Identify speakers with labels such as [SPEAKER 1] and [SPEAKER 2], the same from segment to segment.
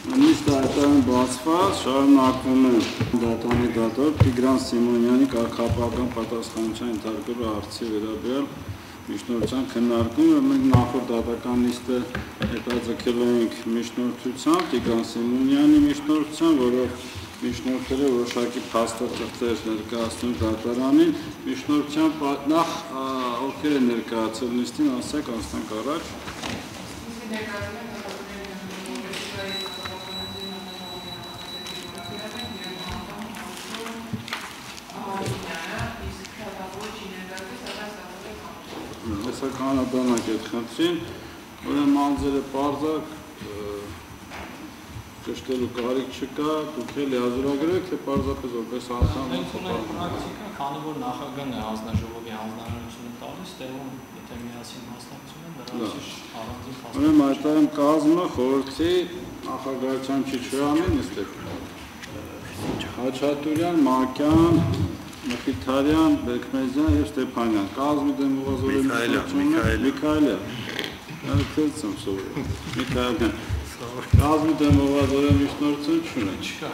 [SPEAKER 1] Նիստայտան բացված շարունակվում է դատանի դատոր Տիգրան Սիմոնյանի կարգապահական պատասխանատվության ենթարկելու հարցի վերաբերյալ միջնորդության քննարկումը մենք նախորդ դատական նիստը հետաձգել ենք միջնորդությամբ Տիգրան Սիմոնյանի միջնորդությամբ, որով միջնորդերը որոշակի փաստաթղթեր ներկայացնում դատարանին, միջնորդությամբ նախ ովքեր են ներկայացել նիստին, ասեք անցնենք առաջ։ Հեսա կանադանակ էդ խնդրին, ուրեմն անձերը պարզակ կշտելու կարիք չկա, դուք էլ լիազորագրեք, թե պարզապես որպես անդամ
[SPEAKER 2] պրակտիկա, քանի որ նախագահն է հանձնաժողովի հանձնարարությունը տալիս, տեղում եթե միասին մասնակցում են, դրանից առանձին փաստաթղթ։
[SPEAKER 1] Ուրեմն այդտեղ կազմը խորհրդի նախագահության Չիչոյանին նստեք։ Խաչատուրյան, Մակյան, Մխիթարյան, Բեկմեզյան եւ Ստեփանյան։ Կազմի դեմ ուղղազորությունը Միքայելյան։ Այդպես սովորել։ Միքայելյան։ Կազմի դեմ ուղղազորը միջնորդություն չունի։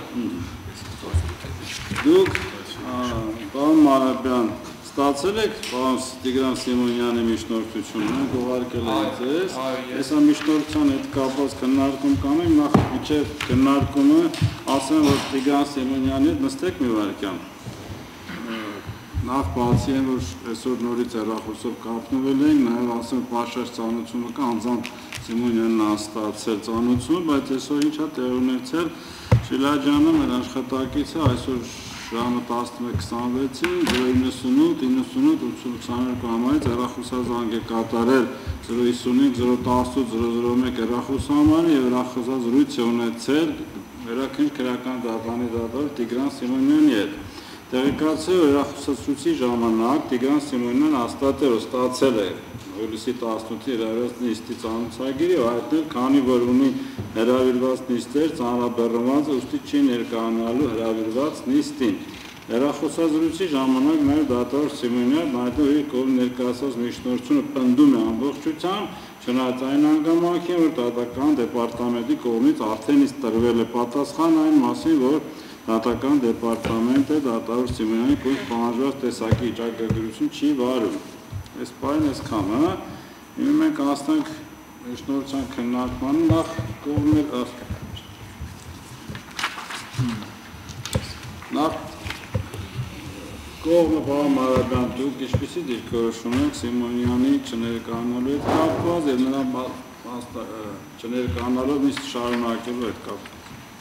[SPEAKER 1] Դուք պարոն Մանրապյան ստացել եք պարոն Տիգրան Սիմոնյանի միջնորդությունը, ուղարկել եք ձեզ։ Հեսա միջնորդության հետ կապված քննարկում կանենք, նախ մինչև քննարկումը ասեմ, որ Տիգրան Սիմոնյանի հետ նստեք մի վայրկյան։ Նախ բացի են, որ այսօր նորից հեռախոսով կապնվել ենք, նաև ասեմ պաշար ծանոթությունը կա, անձամբ Սիմոնյանն ստացել ծանոթությունը, բայց այսօր ինչ է տեղի ունեցել, Շիլաջյանը մեր աշխատակիցը այսօր ժամը 11:26-ին 098-98-82 համարից հեռախոսազանգ է կատարել 055-018-001 հեռախոսահամարը եւ հեռախոսազրույց է ունեցել Վերաքննիչ քրեական դատարանի դատոր Տիգրան Սիմոնյանի հետ։ Տեղեկացել հեռախոսացույցի ժամանակ Տիգրան Սիմոնյանն հաստատել է ստացել է հուլիսի 18-ի հրավիրված նիստի ծանոթագիրը եւ այդտեղ քանի որ ունի հրավիրված նիստեր ծանրաբեռնված ուստի չի ներկայանալու հրավիրված նիստին։ Հեռախոսազրույցի ժամանակ նաև դատոր Սիմոնյանն այդտեղ իր կողմ ներկայացած միջնորդությունը պնդում է ամբողջությամբ, չնայած այն հանգամանքին, որ դատական դեպարտամենտի կողմից արդեն իսկ տրվել է պատասխան այն մասին, որ Դատական դեպարտամենտը դատավոր Սիմոնյանի կողմից պահանջված տեսակի վիճակագրություն չի վարում։ Այս բանը այսքան, հա։ Հիմա մենք անցնենք միջնորդության քննարկմանը, նախ կողմը պարոն Մանրապյան, դուք ինչպիսի դիրքորոշում եք Սիմոնյանի չներկայանալու հետ կապված եւ նրա չներկայանալով նիստ շարունակելու հետ կապված։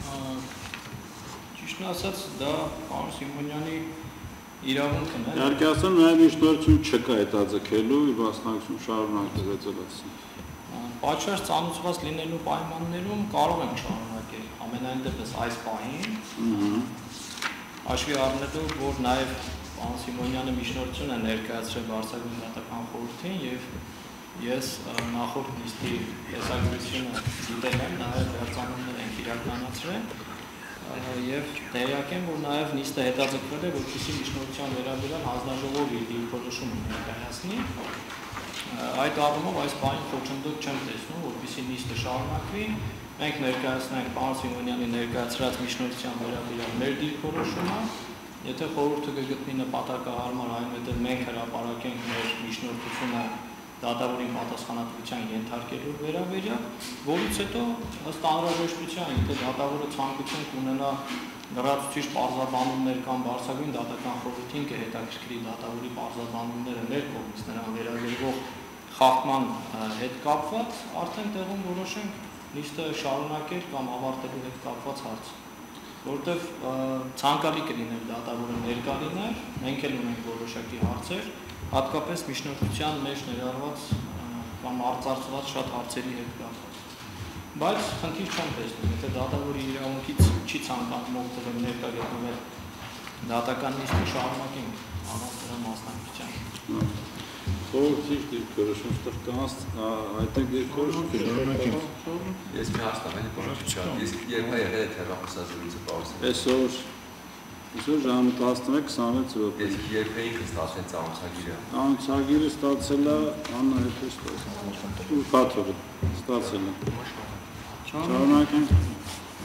[SPEAKER 2] Ասած դա պարոն Սիմոնյանի իրավունքն է։
[SPEAKER 1] Իհարկե ասեմ, նաև միջնորդություն չկա հետաձգելու իր մասնակցություն շարունակել ասեմ։
[SPEAKER 2] Պատշաճ ծանոթված լինելու պայմաններում կարող ենք շարունակել ամենայն դեպս այս պահին։ Հաշվի առնելով, որ նաև պարոն Սիմոնյանը միջնորդություն է ներկայացրել Վարչական դատական խորհրդին եւ ես նախորդ նիստի տեսագրությունը դիտել եմ, նաև վերցանումներ ենք իրականացրել։ Եվ տեղյակ եմ, որ նաև նիստը հետաձգվել է, որպեսզի միջնորդության վերաբերյալ հանձնաժողովը իր դիրքորոշումը ներկայացնի։ Այդ առումով այս բանին խոչընդոտ չեմ տեսնում, որպեսզի նիստը շարունակվի։ Մենք ներկայացնենք պարոն Սիմոնյանի ներկայացրած միջնորդության վերաբերյալ մեր դիրքորոշումը։ Եթե խորհուրդը կգտնի նպատակահարմար, այնուհետև մենք հրապարակենք մեր միջնորդությունը դատավորին պատասխանատվության ենթարկելու վերաբերյալ, որից հետո ըստ անհրաժեշտության, եթե դատավորը ցանկություն կունենա լրացուցիչ պարզաբանումներ կամ բարձրագույն դատական խորհրդին կհետաքրքրի դատավորի պարզաբանումները մեր կողմից նրան վերաբերող խախտման հետ կապված, արդեն տեղում որոշենք նիստը շարունակել կամ ավարտելու հետ կապված հարց, որտեղ ցանկալի կլիներ դատավորը ներկա լիներ, մենք էլ ունենք որոշակի հարցեր, հատկապես միջնորդության մեջ ներառված կամ արծարծված շատ հարցերի հետ կապված։ Բայց խնդիր չեմ տեսնում, եթե դատավորի իրավունքից չի ցանկանում օգտվել ներկա գտնվել դատական նիստը շարունակենք առանց դրա մասնակցության։
[SPEAKER 1] Խորհրդի դիրքորոշում ստեղծած այդտեղ դիրքորոշում
[SPEAKER 3] Ես մի հարց տամ, իսկ երբ է եղել հեռախոսազրույցը պարզել։
[SPEAKER 1] Այսօր ժամը 11:26 րոպե։
[SPEAKER 3] Իսկ երբ էիք ստացել ծանոթագիրը։
[SPEAKER 1] Ծանոթագիրը ստացել է Աննա հետ ստացել։ Ու Փաթորը ստացել է։ Շարունակենք։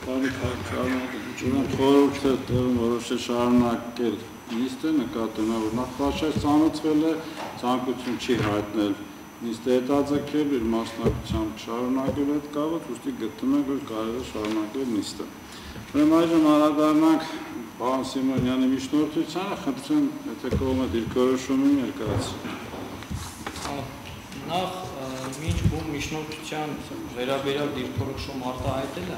[SPEAKER 1] խորհուրդը տեղում որոշել շարունակել նիստը նկատելով որ նախաշարժ ծանոթվել է ցանկություն չի հայտնել նիստը հետաձգել իր մասնակցությամբ շարունակել այդ կապով ուստի գտնում ենք որ կարելի է շարունակել նիստը ուրեմն այժմ անդրադառնանք պարոն Սիմոնյանի միջնորդությանը խնդրեմ եթե կողմը դիրքորոշումի ներկայացնի
[SPEAKER 2] նախ մինչ բում միջնորդության վերաբերյալ դիրքորոշում արտահայտելը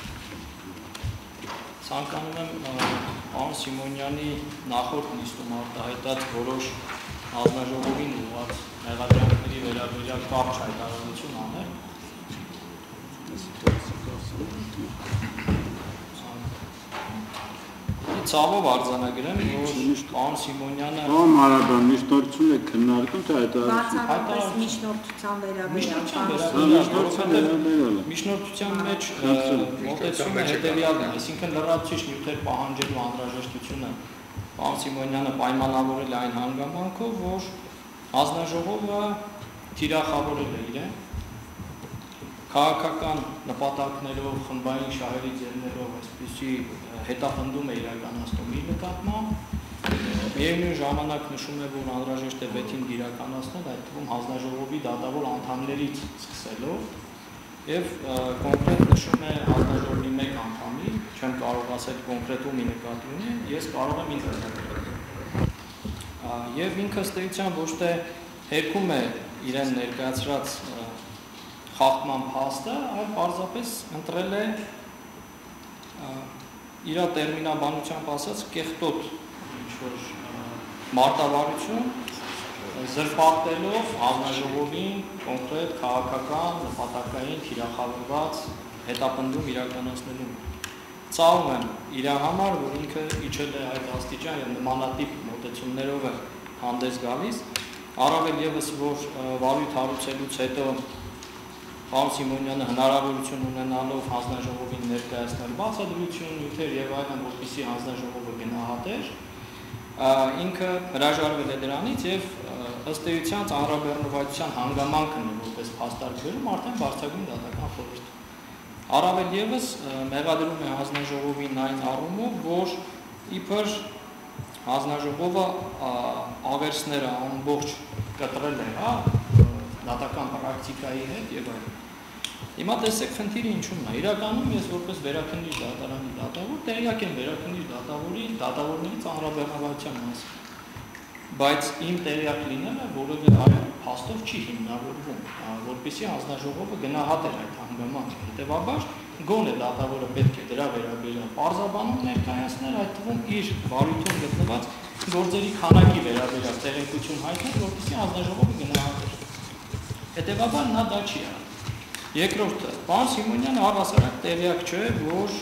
[SPEAKER 2] ցանկանում եմ պարոն Սիմոնյանի նախորդ նիստում արտահայտած որոշ հանձնաժողովին ուղղված մեղադրանքների վերաբերյալ կարճ հայտարարություն անել Ցավով արձանագրեմ, որ պարոն Սիմոնյանը
[SPEAKER 1] Պարոն Մարաբյան, միջնորդությունը քննարկում թե
[SPEAKER 4] Բացառապես միջնորդության վերաբերյալ
[SPEAKER 2] Միջնորդության մեջ մոտեցումը հետևյալն է, այսինքն լրացուցիչ նյութեր պահանջելու անհրաժեշտությունը պարոն Սիմոնյանը պայմանավորել է այն հանգամանքով, որ հանձնաժողովը թիրախավորել է իրեն քաղաքական նպատակներով, խմբային շահերի ձեռներով այսպիսի հետապնդում է իրականացնում իր նկատմամբ միևնույն ժամանակ նշում է, որ անհրաժեշտ է վեթին իրականացնել, այդ թվում հանձնաժողովի դատավոր անդամներից սկսելով եւ կոնկրետ նշում է հանձնաժողովի մեկ անդամի, չեմ կարող ասել կոնկրետ ումի նկատի ունի, ես կարող եմ ինձ նկատել։ Եվ ինքը ըստ էության ոչ թե հերքում է իրեն ներկայացրած խախտման փաստը, այլ պարզապես ընտրել է իր տերմինաբանությամբ ասած կեղտոտ ինչ-որ մարտավարություն զրպարտելով հանձնաժողովին կոնկրետ քաղաքական նպատակային թիրախավորված հետապնդում իրականացնելու ցավում եմ իր համար, որ ինքը իջել է այդ աստիճան եւ նմանատիպ մոտեցումներով է հանդես գալիս, առավել եւս որ վարույթ հարուցելուց հետո պարոն Սիմոնյանը հնարավորություն ունենալով հանձնաժողովին ներկայացնել բացատրություն, նյութեր եւ այլն, որպեսզի հանձնաժողովը գնահատեր, ինքը հրաժարվել է դրանից եւ ըստ էության ծանրաբեռնվածության հանգամանքն է որպես փաստարկվելում արդեն բարձրագույն դատական խորհուրդ։ Առավել եւս մեղադրում է հանձնաժողովին այն առումով, որ իբր հանձնաժողովը ավերսները ամբողջ կտրել է, դատական պրակտիկայի հետ եւ այլն։ Հիմա տեսեք խնդիրը ինչու՞մն է։ Իրականում ես որպես վերաքննիչ դատարանի դատավոր տեղյակ եմ վերաքննիչ դատավորների ծանրաբեռնվածության մասին։ Բայց իմ տեղյակ լինելը որևէ այլ փաստով չի հիմնավորվում, որպեսզի հանձնաժողովը գնահատեր այդ հանգամանքը։ Հետևաբար գոնե դատավորը պետք է դրա վերաբերյալ պարզաբանում ներկայացնել, այդ թվում իր վարույթում գտնված գործերի քանակի վերաբերյալ տեղեկություն հայտնել, որպեսզի հանձնաժողովը գնահատեր։ Հետևաբար նա դա չի արել։ Երկրորդը, պարոն Սիմոնյանը առհասարակ տեղյակ չէ, որ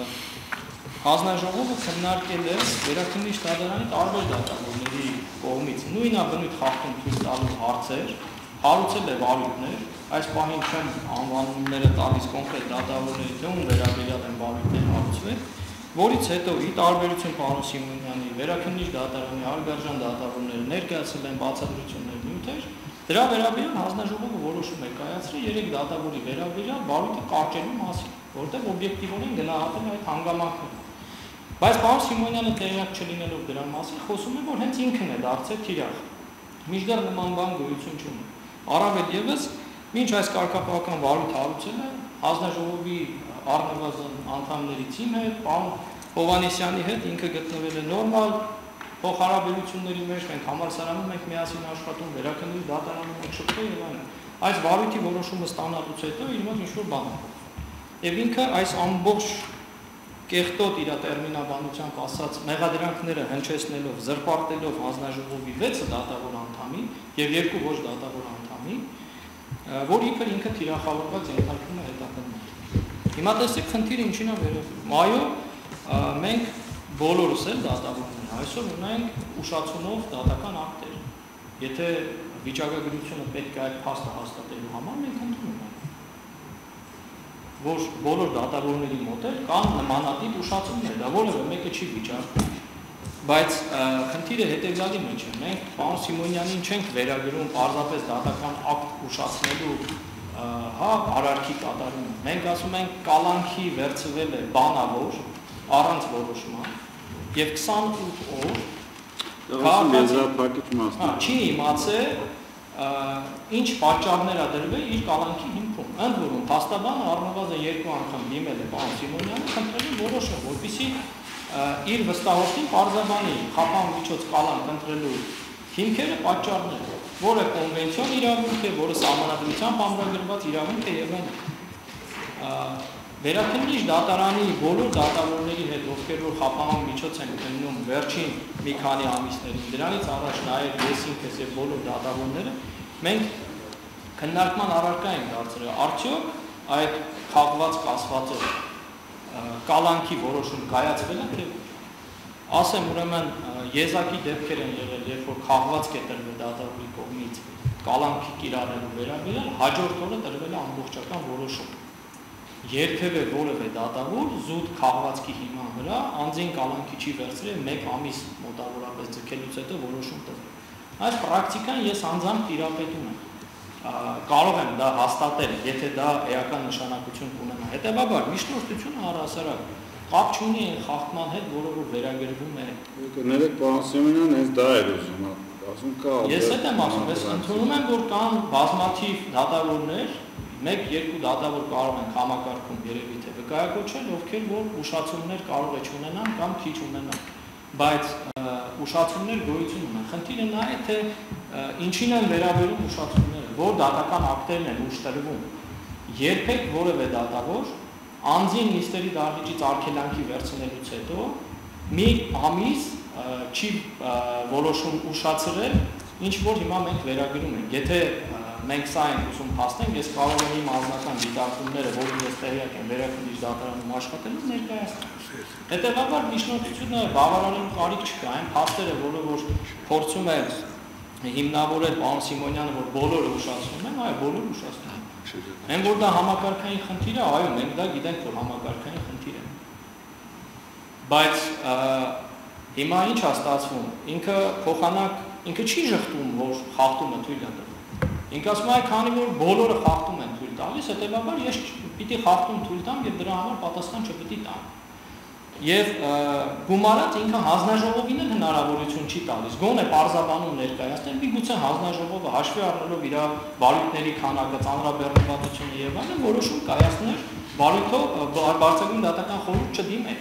[SPEAKER 2] հանձնաժողովը քննարկել է վերաքննիչ դատարանի տարբեր դատավորների կողմից նույնաբնույթ խախտում ցույց տալու հարցեր, հարուցել է վարույթներ, այս պահին չեմ անվանումները տալիս կոնկրետ դատավորների, թե ում վերաբերյալ են վարույթներ հարուցվել, որից հետո ի տարբերություն պարոն Սիմոնյանի վերաքննիչ դատարանի հարգարժան դատավորները ներկայացել են բացատրություններ, նյութեր, դրա վերաբերյալ հանձնաժողովը որոշում է կայացրել 3 դատավորի վերաբերյալ վարույթը կարճելու մասին, որտեղ օբյեկտիվորեն գնահատել է այդ հանգամանքները։ Բայց պարոն Սիմոնյանը տեղյակ չլինելով դրա մասին, խոսում է, որ հենց ինքն է դարձել թիրախ։ Մինչդեռ նման բան գոյություն չունի։ Առավել եւս, մինչ այս կարգապահական վարույթը հարուցել է հանձնաժողովի առնվազն անդամներից իմ հետ, պարոն Հովհաննիսյանի հետ ինքը գտնվել է նորմալ փոխհարաբերությունների մեջ, մենք համալսարանում ենք միասին աշխատում, վերաքննիչ դատարանում ենք շփվել եւ այլն։ Այս վարույթի որոշումը ստանալուց հետո իր մոտ ինչ-որ բան է։ Եվ ինքը այս ամբողջ կեղտոտ իր տերմինաբանությամբ ասած մեղադրանքները հնչեցնելով, զրպարտելով հանձնաժողովի 6 դատավոր անդամի եւ 2 ոչ դատավոր անդամի, որ իբր ինքը թիրախավորված ենթարկվում է հետապնդման։ Հիմա տեսեք խնդիրը ինչին է վերաբերում։ Այո, մենք բոլորս էլ դատավորներ այսօր ունենք ուշացումով դատական ակտեր։ Եթե վիճակագրությունը պետք է այդ փաստը հաստատելու համար մենք ընդունում ենք, որ բոլոր դատավորների մոտ կան նմանատիպ ուշացումներ, դա որևէ մեկը չի վիճակվում։ Բայց խնդիրը հետևյալի մեջ է, մենք պարոն Սիմոնյանին չենք վերագրում պարզապես դատական ակտ ուշացնելու հա արարքի կատարումը։ Մենք ասում ենք կալանքի վերցվել է բանավոր առանց որոշման եւ 28 օր չի իմացել ինչ պատճառներ ա դրվել իր կալանքի հիմքում։ Ընդ որում փաստաբանը առնվազն 2 անգամ դիմել է պարոն Սիմոնյանը խնդրել է որոշել, որպեսզի իր վստահորդին պարզաբանի խափան միջոց կալանք ընտրելու հիմքերը պատճառները, որը կոնվենցիոն իրավունք է, որը սահմանադրությամբ ամրագրված իրավունք է եւ այլն։ Վերաքննիչ դատարանի բոլոր դատավորների հետ, ովքեր որ խափան միջոց են գնում վերջին մի քանի ամիսներին, դրանից առաջ նաեւ ես ինքս եւ բոլոր դատավորները, մենք քննարկման առարկա ենք դարձրել, արդյոք այդ խաղված կասվածը կալանքի որոշում կայացվել է թե ասեմ ուրեմն եզակի դեպքեր են եղել, երբ որ խաղված կետրվել դատավորի կողմից կալանքի կիրառելու վերաբերյալ, հաջորդ օրը տրվել է ամբողջական որոշում։ Երբևէ որևէ դատավոր զուտ խաղվածքի հիման վրա անձին կալանքի չի վերցրել 1 ամիս մոտավորապես ձգելուց հետո որոշում տվել։ Այս պրակտիկան ես անձամբ տիրապետում եմ։ Կարող եմ դա հաստատել, եթե դա էական նշանակություն կունենա։ Հետևաբար միջնորդությունը առհասարակ կապ չունի այն խախտման հետ, որը որ վերագրվում է։
[SPEAKER 1] Կներեք պարոն Սիմոնյան, հենց դա էր ուզում ասում կա։
[SPEAKER 2] Ես հետ եմ ասում, ես ընդունում եմ, որ կան բազմաթիվ դատավորներ, 1-2 դատավոր կարող են համակարգում երևի թե վկայակոչել, ովքեր որ ուշացումներ կարող է չունենան կամ քիչ ունենան, բայց ուշացումներ գոյություն ունեն։ Խնդիրը նա է, թե ինչին են վերաբերում ուշացումները, որ դատական ակտերն են ուշ տրվում։ Երբեք որևէ դատավոր անձին նիստերի դահլիճից արգելանքի վերցնելուց հետո մի ամիս չի որոշում ուշացրել, ինչ որ հիմա մենք վերագրում ենք։ Եթե մենք սա ենք ուզում փաստենք, ես կարող եմ իմ անձնական դիտարկումները, որոնք ես տեղյակ եմ վերաքննիչ դատարանում աշխատելու, ներկայացնել։ Հետևաբար միջնորդությունը բավարարելու կարիք չկա, այն փաստերը, որը որ փորձում է հիմնավորել պարոն Սիմոնյանը, որ բոլորը ուշացնում են, այո, բոլորը ուշացնում են։ Այն որ դա համակարգային խնդիր է, այո, մենք դա գիտենք, որ համակարգային խնդիր է։ Բայց հիմա ինչ է ստացվում, ինքը փոխանակ, ինքը չի ժխտում, որ խախտումը թույլ է տալիս։ Ինքը ասում է, քանի որ բոլորը խախտում են թույլ տալիս, հետևաբար ես պիտի խախտում թույլ տամ եւ դրա համար պատասխան չպիտի տամ։ Եվ գումարած ինքը հանձնաժողովին էլ հնարավորություն չի տալիս, գոնե պարզաբանում ներկայացնել, միգուցե հանձնաժողովը հաշվի առնելով իր վարույթների քանակը, ծանրաբեռնվածությունը եւ այլն, որոշում կայացներ վարույթով բարձրագույն դատական խորհուրդ չդիմել։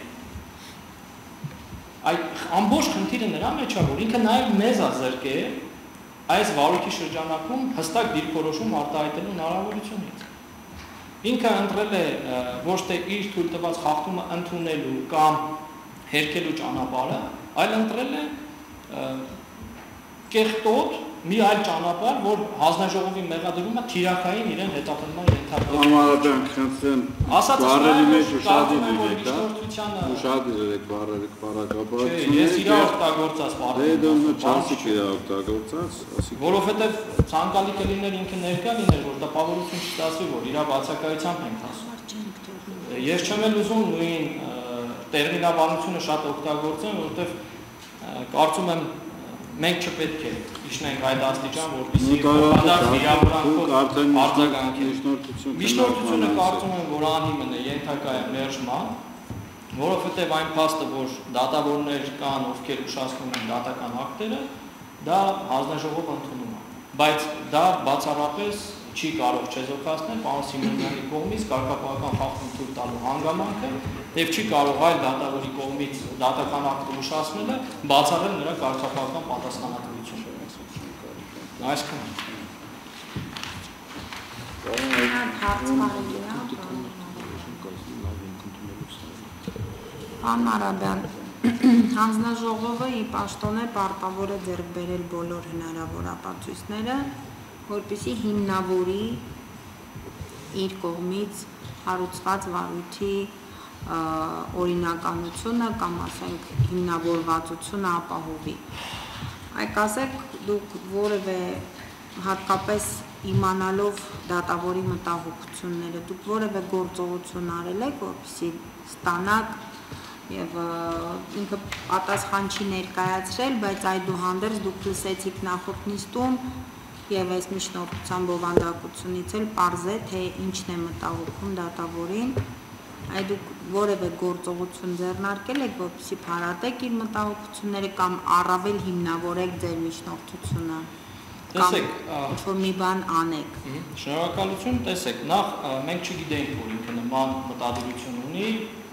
[SPEAKER 2] Այդ ամբողջ խնդիրը նրա մեջ է, որ ինքը նաեւ մեզ է զրկել այս վարույթի շրջանակում հստակ դիրքորոշում արտահայտելու հնարավորությունից։ Ինքը ընտրել է ոչ թե իր թույլ տված խախտումը ընդունելու կամ հերքելու ճանապարհը, այլ ընտրել է կեղտոտ մի այլ ճանապարհ, որ հանձնաժողովի մեղադրումը թիրախային իրեն հետապնդման ենթարկել։
[SPEAKER 1] Համարական խնդրեմ բառերի մեջ ուշադիր եք բառերի բարակապակցությունը։
[SPEAKER 2] Ես իրա օգտագործած բառեր։
[SPEAKER 1] Չասիկ իրա օգտագործած,
[SPEAKER 2] որովհետև ցանկալի կլիներ ինքը ներկա լիներ, որ տպավորություն չստացվի, որ իրա բացակայությամբ ենք ասում։ Ես չեմ էլ ուզում նույն տերմինաբանությունը շատ օգտագործեմ, որովհետև կարծում եմ մենք չպետք է իջնենք այդ աստիճան, որպեսզի բանակ վիրավորանքով արձագանքենք։ Միջնորդությունը կարծում եմ, որ անհիմն է, ենթակա է մերժման, որովհետև այն փաստը, որ դատավորներ կան, ովքեր ուշացնում են դատական ակտերը, դա հանձնաժողով ընդունում է, բայց դա բացառապես չի կարող չեզոքացնել պարոն Սիմոնյանի կողմից կարգապահական խախտում թույլ տալու հանգամանքը եւ չի կարող այլ դատավորի կողմից դատական ակտը ուշացնելը բացառել նրա կարգապահական պատասխանատվությունը։ Այսքան։
[SPEAKER 4] Պարոն Մարաբյան, հանձնաժողովը ի պաշտոնե պարտավոր է ձեռք բերել բոլոր հնարավոր ապացույցները, որպեսզի հիմնավորի իր կողմից հարուցված վարույթի օրինականությունը կամ ասենք հիմնավորվածությունը ապահովի։ Այք ասեք, դուք որևէ հատկապես իմանալով դատավորի մտահոգությունները, դուք որևէ գործողություն արել եք, որպեսզի ստանաք եւ ինքը պատասխան չի ներկայացրել, բայց այդուհանդերձ դուք լսեցիք նախորդ նիստում եւ այս միջնորդության բովանդակությունից էլ պարզ է, թե ինչն է մտահոգում դատավորին, այդ դուք որևէ գործողություն ձեռնարկել եք, որպեսզի փարատեք իր մտահոգությունները կամ առավել հիմնավորեք ձեր միջնորդությունը, կամ ինչ-որ մի բան անեք։
[SPEAKER 2] Շնորհակալություն, տեսեք, նախ մենք չգիտենք, որ ինքը նման մտադիրություն ունի,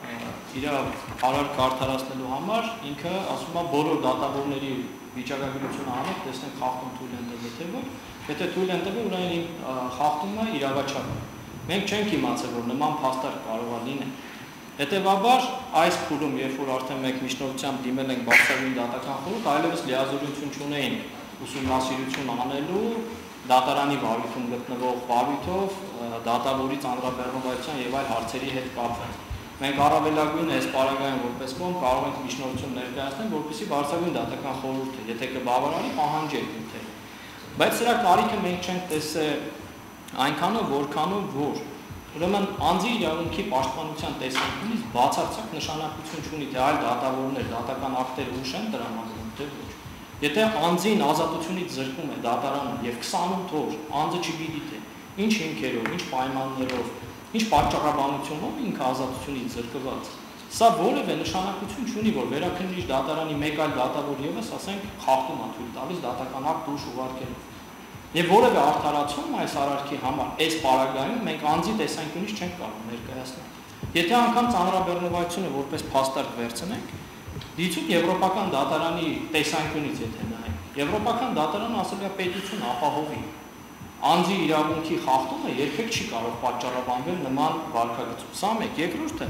[SPEAKER 2] իր արարք արդարացնելու համար ինքը ասում է բոլոր դատավորների վիճակագրությունը անեք, տեսնենք խախտում թույլ են տվել, թե ոչ, եթե թույլ են տվել, ուրեմն խախտումը իրավաչափ է։ Մենք չենք իմացել, որ նման փաստարկ կարող է լինել։ Հետևաբար, այս փուլում, երբ որ արդեն մենք միջնորդությամբ դիմել ենք բարձրագույն դատական խորհուրդ, այլևս լիազորություն չունեինք ուսումնասիրություն անելու դատարանի վարույթում գտնվող վարույթով դատավորի ծանրաբեռնվածության եւ այլ հարցերի հետ կապված։ Մենք առավելագույն այս պարագայում որպես կողմ կարող ենք միջնորդություն ներկայացնել, որպեսզի բարձրագույն դատական խորհուրդը, եթե կբավարարի, պահանջի այդ։ Բայց սրա կարիքը մենք չենք տեսել այնքանով, որքանով որ ուրեմն անձի իրավունքի պաշտպանության տեսանկյունից բացարձակ նշանակություն չունի, թե այլ դատավորներ դատական ակտեր ուշ են տրամադրում, թե ոչ։ Եթե անձին ազատությունից զրկում է դատարանը եւ 28 օր անձը չգիտի թե ինչ հիմքերով, ինչ պայմաններով, ինչ պատճառաբանությունով ինքը ազատությունից զրկված, սա որևէ նշանակություն չունի, որ վերաքննիչ դատարանի մեկ այլ դատավոր եւս, ասենք, խախտում է թույլ տալիս դատական ակտ ուշ ուղարկելով։ Եվ որևէ արդարացում այս արարքի համար այս պարագայում մենք անձի տեսանկյունից չենք կարող ներկայացնել։ Եթե անգամ ծանրաբեռնվածությունը որպես փաստարկ վերցնենք, դիցուք եվրոպական դատարանի տեսանկյունից եթե նայենք, եվրոպական դատարանը ասել է պետություն ապահովի անձի իրավունքի խախտումը երբեք չի կարող պատճառաբանվել նման վարքագծով։ Սա մեկ, երկրորդը,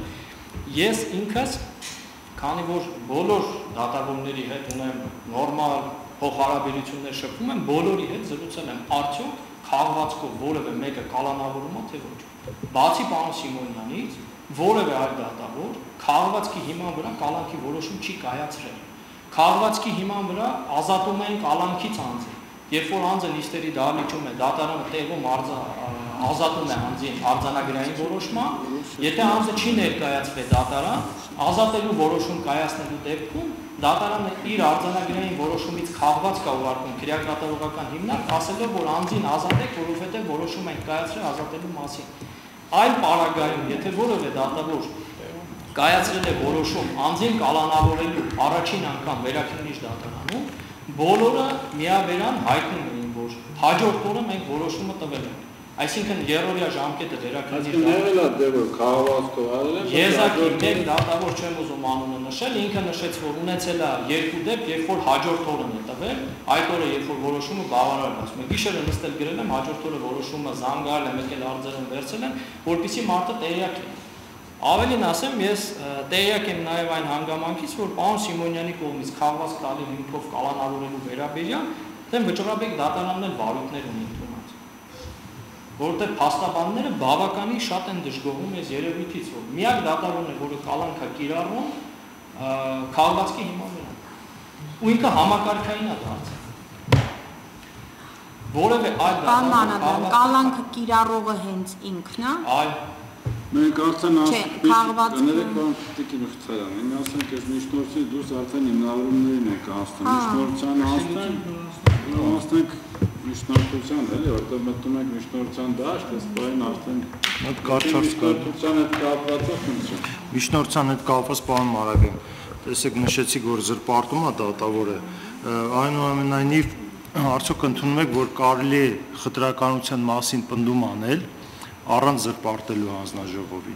[SPEAKER 2] ես ինքս, քանի որ բոլոր դատավորների հետ ունեմ նորմալ փոխհարաբերություններ շփվում եմ, բոլորի հետ զրուցել եմ, արդյոք քաղվածքով որևէ մեկը կալանավորում է, թե ոչ։ Բացի պարոն Սիմոնյանից, որևէ այլ դատավոր քաղվածքի հիման վրա կալանքի որոշում չի կայացրել։ Քաղվածքի հիման վրա ազատում են կալանքից անձին։ Երբ որ անձը նիստերի դահլիճում է, դատարանը տեղում ազատում է անձին արձանագրային որոշման, եթե անձը չի ներկայացվել դատարան, ազատելու որոշում կայացնելու դեպքում դատարանը իր արձանագրային որոշումից քաղված կա ուղարկում քրեակատարողական հիմնարկ, ասելով, որ անձին ազատեք, որովհետև որոշում ենք կայացրել ազատելու մասին։ Այլ պարագայում, եթե որևէ դատավոր կայացրել է որոշում անձին կալանավորելու առաջին անգամ վերաքննիչ դատարանում, բոլորը միաբերան հայտնում էին, որ հաջորդ օրը մենք որոշումը տվել ենք։ Այսինքն երրորդյա ժամկետը վերաքննիչ Եզակի մեկ դատավոր չեմ ուզում անունը նշել, ինքը նշեց, որ ունեցել է երկու դեպք, երբ որ հաջորդ օրն է տվել, այդ օրը երբ որ որոշումը բավարարված։ Մենք գիշերը նստել գրել եմ, հաջորդ օրը որոշումը զանգարել եմ, եկել արձերն վերցել են, որպեսզի մարդը տեղյակ լինի։ Ավելին ասեմ, ես տեղյակ եմ նաև այն հանգամանքից, որ պարոն Սիմոնյանի կողմից քաղված տալի հիմքով կալանավորելու վերաբերյալ դեմ վճռաբեկ դատարանն էլ վարույթներ ունի ընդունած։ Որովհետև փաստաբանները բավականին շատ են դժգոհում այս երևույթից, որ միակ դատարանն է, որը կալանք է կիրառում քաղվածքի հիման վրա։ Ու ինքը համակարգային է դարձել։ Որևէ այլ
[SPEAKER 4] դատարան կալանքը կիրառողը հենց ինքն է։
[SPEAKER 2] Այո։
[SPEAKER 1] Մենք արդեն կներեք բան տիկի մխցարան, մենք ասենք այս միջնորդի դուրս արդեն հիմնավորումներին ենք անցնում, միջնորդության անցնենք միջնորդության, էլի, որտեղ մտնում ենք միջնորդության դաշտ, այս բային արդեն միջնորդության հետ կապվածով խնդրում։
[SPEAKER 5] Միջնորդության հետ կապված պարոն Մարագյան, տեսեք նշեցիք, որ զրպարտում է դատավորը, այնուամենայնիվ արդյոք ընդունում եք, որ կարելի է խտրականության մասին պնդում անել առանց զրպարտելու հանձնաժողովին։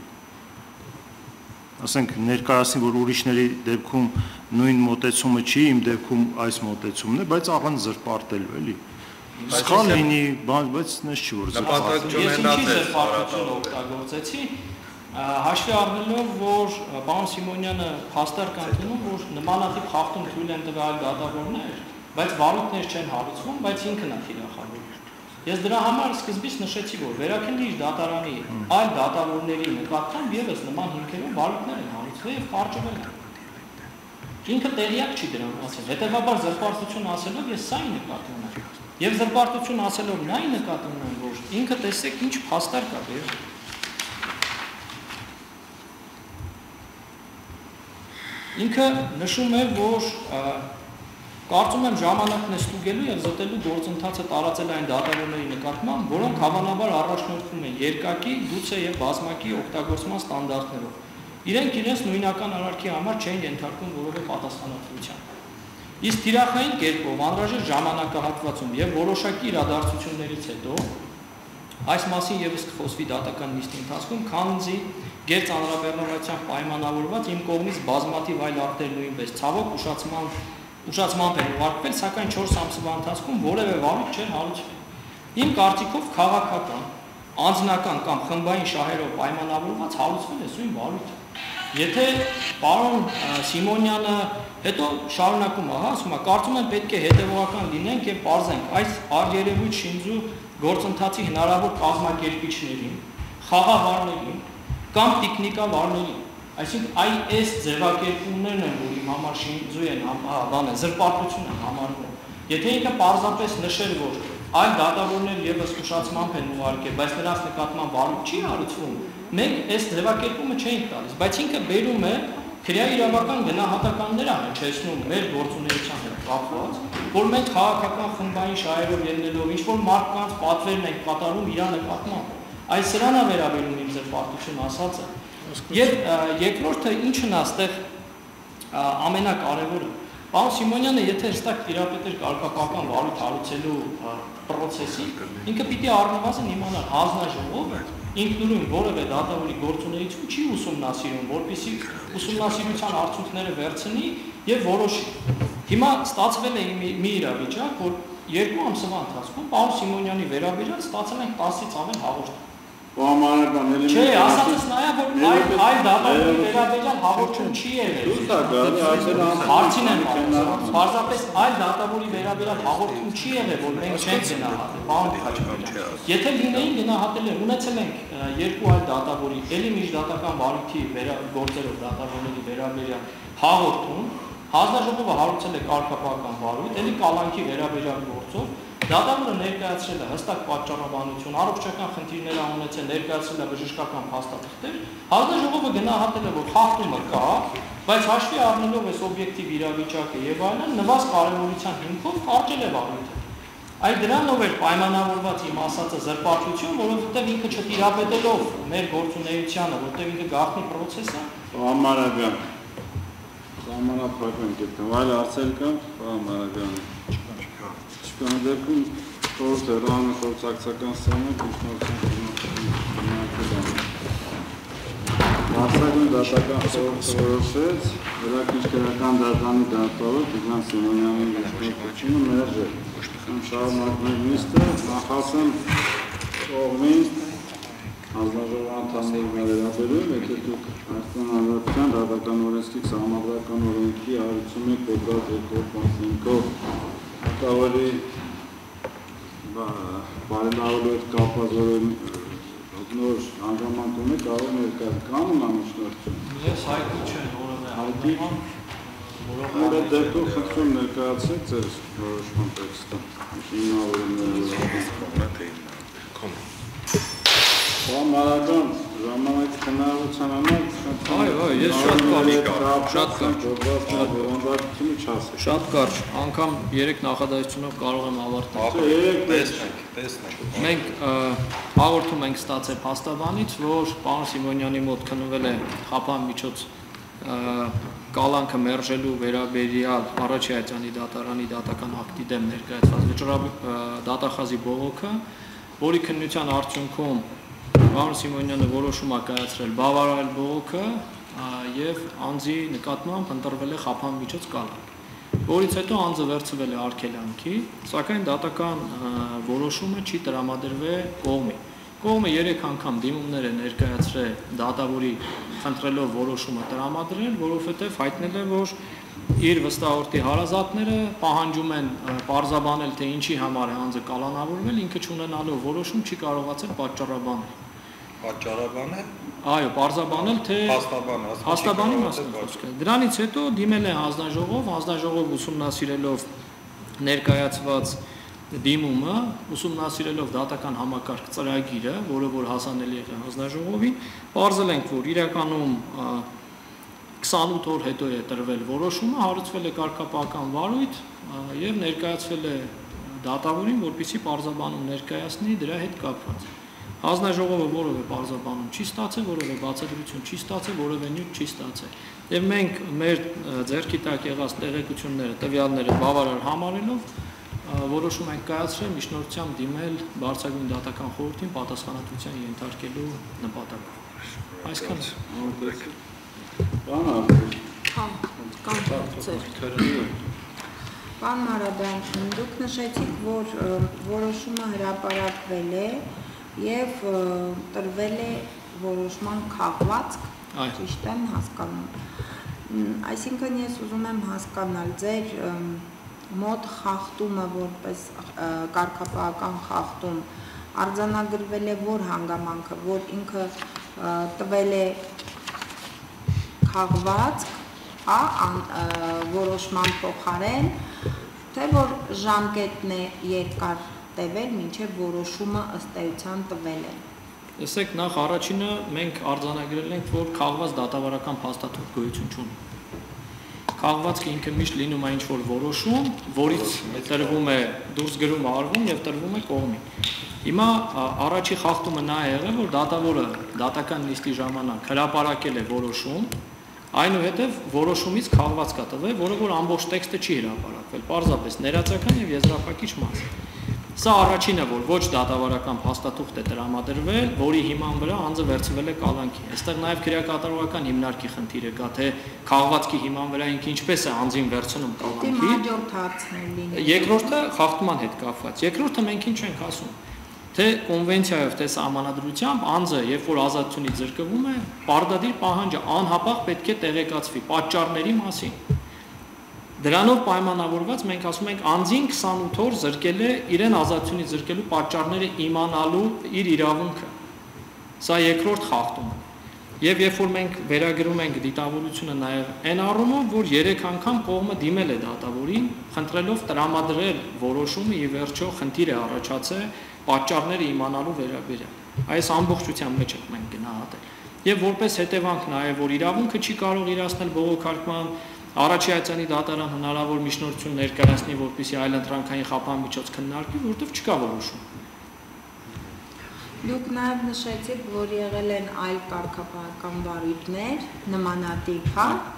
[SPEAKER 5] Ասենք ներկայացնի, որ ուրիշների դեպքում նույն մոտեցումը չի, իմ դեպքում այս մոտեցումն է, բայց առանց զրպարտելու, էլի։ Սխալ լինի, բայց նես չի որ
[SPEAKER 2] զրպարտություն։ Ես ինչի զրպարտություն օգտագործեցի, հաշվի առնելով, որ պարոն Սիմոնյանը փաստարկ ընդունում, որ նմանատիպ խախտում թույլ են տվել դատավորներ, բայց վարույթներ չեն հարուցվում, բայց ինքն է թիրախավորում։ Ես դրա համար սկզբից նշեցի, որ վերաքննիչ դատարանի այլ դատավորների նկատմամբ եւս նման հիմքերով վարույթներ են հարուցվել եւ կարճվել են։ Ինքը տեղյակ չի դրան ասել։ Հետևաբար զրպարտություն ասելով ես սա նկատի ունեմ։ Եվ զրպարտություն ասելով նա նկատի ունեմ, որ ինքը տեսեք ինչ փաստարկ կա դեր։ Ինքը նշում է, որ Կարծում եմ ժամանակն է ստուգելու եւ զտելու գործընթացը տարածել այն դատավորների նկատմամբ, որոնք հավանաբար առաջնորդվում են երկակի, գուցե եւ բազմակի օգտագործման ստանդարտներով։ Իրենք իրենց նույնական արարքի համար չեն ենթարկում որևէ պատասխանատվության։ Իսկ թիրախային կերպով անհրաժեշտ ժամանակահատվածում եւ որոշակի իրադարձություններից հետո այս մասին եւս կխոսվի դատական նիստի ընթացքում, քանզի գերծանրաբեռնվածությամբ պայմանավորված իմ կողմից բազմաթիվ այլ ակտեր նույնպես ցավոք ուշացմամբ են ուղարկվել, սակայն 4 ամսվա ընթացքում որևէ վարույթ չէր հարուցվել։ Իմ կարծիքով քաղաքական, անձնական կամ խմբային շահերով պայմանավորված հարուցվել է սույն վարույթը։ Եթե պարոն Սիմոնյանը հետո շարունակում է, ասում է, կարծում եմ պետք է հետևողական լինենք եւ պարզենք այս առերևույթ շինձու գործընթացի հնարավոր կազմակերպիչներին, խաղաղարներին կամ տեխնիկավարներին, այսինքն այս ձևակերպումներն են, որ իմ համար շինձու են, զրպարտություն են համարվում։ Եթե ինքը պարզապես նշեր, որ այլ դատավորներ եւս ուշացմամբ են ուղարկել, բայց նրանց նկատմամբ վարույթ չի հարուցվում, մենք այս ձևակերպումը չենք տալիս, բայց ինքը բերում է քրեաիրավական գնահատականները հնչեցնում մեր գործունեության հետ կապված, որ մենք քաղաքական խմբային շահերով ելնելով ինչ-որ մարդկանց պատվերն ենք կատարում իր նկատմամբ։ Այս սրան է վերաբերում իմ զրպարտություն ասածը։ Եվ երկրորդը ինչն է այստեղ ամենակարևորը։ Պարոն Սիմոնյանը, եթե հստակ տիրապետեր կարգապահական վարույթ հարուցելու process-ին, ինքը պիտի առնվազն իմանար հանձնաժողովը ինքնուրույն որևէ դատավորի գործունեություն չի ուսումնասիրում, որպեսզի ուսումնասիրության արդյունքները վերցնի եւ որոշի։ Հիմա ստացվել է մի իրավիճակ, որ 2 ամսվա ընթացքում պարոն Սիմոնյանի վերաբերյալ ստացել ենք 10-ից ավել հաղորդում։ Չէ, ասածս նաեւ որ այլ դատավորի վերաբերյալ հաղորդում չի եղել։ Հարցին եմ ասում, պարզապես այլ դատավորի վերաբերյալ հաղորդում չի եղել, որ մենք չենք գնահատել, պարոն Խաչատրյան։ Եթե լինեին գնահատել են, ունեցել ենք 2 այլ դատավորի, ելի միջդատական վարույթի գործերով դատավորների վերաբերյալ հաղորդում, հանձնաժողովը հարուցել է կարգապահական վարույթ, ելի կալանքի վերաբերյալ գործով, դատավորը ներկայացրել է հստակ պատճառաբանություն, առողջական խնդիրներ ունեցել, ներկայացրել է բժշկական փաստաթղթեր, հանձնաժողովը գնահատել է, որ խախտումը կա, բայց հաշվի առնելով այս օբյեկտիվ իրավիճակը եւ այլն, նվազ կարեւորության հիմքով կարճել է վարույթը։ Այլ դրանով էր պայմանավորված իմ ասածը զրպարտություն, որովհետեւ ինքը չտիրապետելով մեր գործունեությանը, որտեղ ինքը գաղտնի process է։
[SPEAKER 1] Համարական Ժամանակապահովային կետում այլ հարցեր կան, Մարագյանը։ Չկան դեպքում խորհուրդ հեռանը խորհրդակցական սանը Հարցակում դատական խորհուրդը որոշեց վերաքննչական դատարանի դատավոր Տիգրան Սիմոնյանի իշխանությունը մերժել։ Շարունակում նիստը նախասեմ կողմից հանձնաժողովի անդամների վերաբերում, եթե դուք Հայաստան Հանրապետության դատական օրենսգիր սահմանադրական օրենքի 151 փոքրած 2 մասնիկով դատավորի բարելավելու հետ կապված նոր հանգամանքներ կարող ներկայացնել կանոն անշնորհություն։
[SPEAKER 2] Ես հայտնի չեմ որևէ
[SPEAKER 1] հանգամանք, որովհետև դեպքում խնդրում ներկայացրեք ձեր որոշման տեքստը։ Մարագան ժամանակի քննարկության համար
[SPEAKER 2] այո, ես շատ կարճ, անգամ 3 նախադասությունով կարող եմ ավարտել։
[SPEAKER 3] Տեսնենք։
[SPEAKER 2] Մենք հաղորդում ենք ստացել փաստաբանից, որ պարոն Սիմոնյանի մոտ քննվել է խափան միջոց կալանքը մերժելու վերաբերյալ Առաջիայցյանի դատարանի դատական ակտի դեմ ներկայացված դատախազի բողոքը, որի քննության արդյունքում պարոն Սիմոնյանը որոշում է կայացրել բավարարել բողոքը եւ անձի նկատմամբ ընտրվել է խափան միջոց կալանք, որից հետո անձը վերցվել է արգելանքի, սակայն դատական որոշումը չի տրամադրվել կողմին։ Կողմը 3 անգամ դիմումներ է ներկայացրել դատավորի խնդրելով որոշումը տրամադրել, որովհետեւ հայտնել է, որ իր վստահորդի հարազատները պահանջում են պարզաբանել, թե ինչի համար է անձը կալանավորվել, ինքը չունենալով որոշում չի կարողացել պատճառաբանել։
[SPEAKER 3] Պատճառաբանել։
[SPEAKER 2] Այո, պարզաբանել, թե հաստաբանի մասին խոսքը։ Դրանից հետո դիմել է հանձնաժողով ուսումնասիրելով ներկայացված դիմումը, ուսումնասիրելով դատական համակարգ ծրագիրը, որը որ հասանելի է հանձնաժողովին, պարզել ենք, որ իրականում 28 օր հետո է տրվել որոշումը, հարուցվել է կարգապահական վարույթ եւ ներկայացվել է դատավորին, որպեսզի պարզաբանում ներկայացնի դրա հետ կապված։ Հանձնաժողովը որևէ պարզաբանում չի ստացել, որևէ բացատրություն չի ստացել, որևէ նյութ չի ստացել։ Եվ մենք մեր ձեռքի տակ եղած տեղեկությունները, տվյալները բավարար համարելով որոշում ենք կայացրել միջնորդությամբ դիմել բարձրագույն դատական խորհրդին պատասխանատվության ենթարկելու նպատակով։ Այսքան։
[SPEAKER 4] Պարոն Մարադյան, դուք նշեցիք, որ որոշումը հրապարակվել է եւ տրվել է որոշման քաղվածք, ճիշտ եմ հասկանում։ Այսինքն ես ուզում եմ հասկանալ ձեր մոտ խախտումը որպես կարգապահական խախտում արձանագրվել է որ հանգամանքը, որ ինքը տվել է քաղվածք, որոշման փոխարեն, թե որ ժամկետն է երկար տևել, մինչև որոշումը ըստ էության տվել է։
[SPEAKER 2] Տեսեք, նախ առաջինը մենք արձանագրել ենք, որ քաղված դատավարական փաստաթուղթ գոյություն չունի։ Քաղվածքը ինքը միշտ լինում է ինչ-որ որոշում, որից տրվում է դուրս գրում արվում եւ տրվում է կողմին։ Հիմա առաջի խախտումը նա է եղել, որ դատավորը դատական նիստի ժամանակ հրապարակել է որոշում, այնուհետև որոշումից քաղվածք է տվել, որը որ ամբողջ տեքստը չի հրապարակվել, պարզապես ներածական եւ եզրափակիչ մաս։ Սա առաջինը, որ ոչ դատավարական փաստաթուղթ է տրամադրվել, որի հիման վրա անձը վերցվել է կալանքի։ Այստեղ նաև քրեակատարողական հիմնարկի խնդիր է կա, թե քաղվածքի հիման վրա ինքը ինչպես է անձին վերցնում կալանքի։ Երկրորդը խախտման հետ կապված։ Երկրորդը մենք ինչ ենք ասում, թե կոնվենցիայով, թե սահմանադրությամբ անձը, երբ որ ազատությունից զրկվում է, պարտադիր պահանջը անհապաղ պետք է տեղեկացվի պատճառների մասին։ Դրանով պայմանավորված մենք ասում ենք անձին 28 օր զրկել է իրեն ազատությունից զրկելու պատճառները իմանալու իր իրավունքը։ Սա երկրորդ խախտումն է։ Եվ երբ որ մենք վերագրում ենք դիտավորությունը նաև այն առումով, որ 3 անգամ կողմը դիմել է դատավորին, խնդրելով տրամադրել որոշումը ի վերջո խնդիր է առաջացել պատճառները իմանալու վերաբերյալ։ Այս ամբողջության մեջ ենք մենք գնահատել։ Եվ որպես հետևանք նաև որ իրավունքը չի կարող իրացնել բողոքարկման Առաջի այցանի դատարան հնարավոր միջնորդություն ներկայացնի, որպեսզի այլընտրանքային խափանմիջոց քննարկվի, որտեղ չկա որոշում։
[SPEAKER 4] Դուք նաև նշեցիք, որ եղել են այլ կարգապահական վարույթներ, նմանատիպ,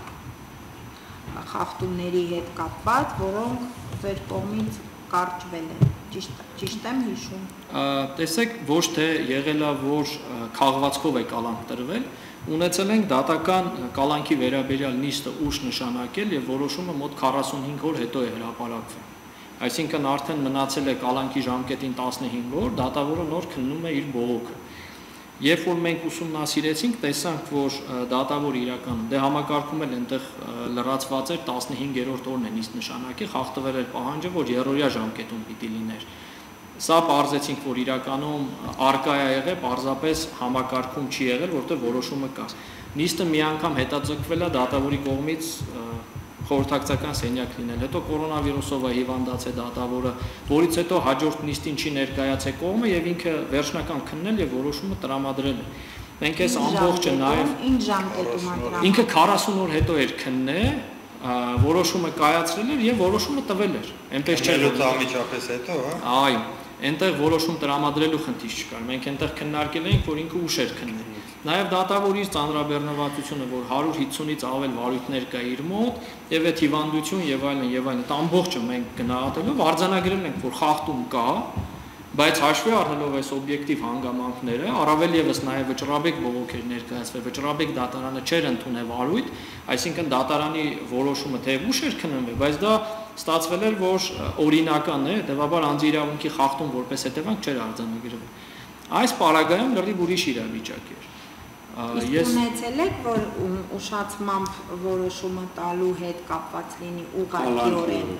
[SPEAKER 4] խախտումների հետ կապված, որոնք ձեր կողմից կարճվել են։ Ճիշտ եմ հիշում։
[SPEAKER 2] Տեսեք, ոչ թե եղել է, որ քաղվածքով է կալանք տրվել, ունեցել ենք դատական կալանքի վերաբերյալ նիստը ուշ նշանակել եւ որոշումը մոտ 45 օր հետո է հրապարակվել։ Այսինքն արդեն մնացել է կալանքի ժամկետին 15 օր, դատավորը նոր քննում է իր բողոքը։ Երբ որ մենք ուսումնասիրեցինք, տեսանք, որ դատավորը իրականում դե համակարգում էլ այնտեղ լրացված էր 15-րդ օրն է նիստ նշանակի, խախտվել էր պահանջը, որ երրորդյա ժամկետում պիտի լիներ։ Սա պարզեցինք, որ իրականում արկա է եղել, պարզապես համակարգում չի եղել, որտեղ որոշումը կա։ Նիստը մի անգամ հետաձգվել է դատավորի կողմից խորհրդակցական սենյակ լինել, հետո կորոնավիրուսով է հիվանդացել դատավորը, որից հետո հաջորդ նիստին չի ներկայացել կողմը եւ ինքը վերջնական քննել եւ որոշումը տրամադրել է։ Մենք այս ամբողջը նաեւ
[SPEAKER 4] ինչ ժամկետում տրամադրել։
[SPEAKER 2] Ինքը 40 օր հետո էր քննել, որոշումը կայացրել էր եւ որոշումը տվել էր։ Այնպես չէ
[SPEAKER 6] որ անմիջապես հետո, հա։
[SPEAKER 2] Այո, այնտեղ որոշում տրամադրելու խնդիր չկար։ Մենք այնտեղ քննարկել էինք, որ ինքը ուշ էր քննել։ Նաև դատավորի ծանրաբեռնվածությունը, որ 150-ից ավել վարույթներ կա իր մոտ, եւ այդ հիվանդություն եւ այլն, այդ ամբողջը մենք գնահատելով արձանագրել ենք, որ խախտում կա, բայց հաշվի առնելով այս օբյեկտիվ հանգամանքները, առավել եւս նաև վճռաբեկ բողոքեր ներկայացվել, վճռաբեկ դատարանը չէր ընդունել վարույթ, այսինքն դատարանի որոշումը թեև ուշ էր քննվել, բայց դա ստացվել էր, որ օրինական է, հետեւաբար անձի իրավունքի խախտում որպես հետևանք չէր արձանագրվել։ Այս պարագայում լրիվ ուրիշ իրավիճակ էր։
[SPEAKER 4] Ես ունեցել եք, որ ուշացմամբ որոշումը տալու հետ կապված լինի ուղղակիորեն